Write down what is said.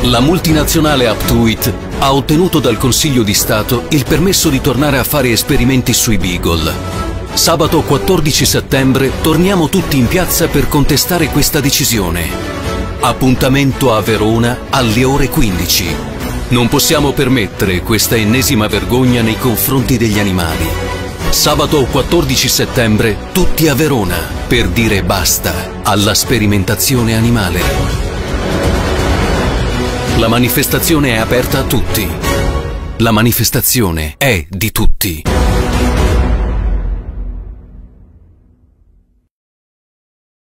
La multinazionale Aptuit ha ottenuto dal Consiglio di Stato il permesso di tornare a fare esperimenti sui Beagle. Sabato 14 settembre torniamo tutti in piazza per contestare questa decisione. Appuntamento a Verona alle ore 15. Non possiamo permettere questa ennesima vergogna nei confronti degli animali. Sabato 14 settembre tutti a Verona per dire basta alla sperimentazione animale. La manifestazione è aperta a tutti. La manifestazione è di tutti.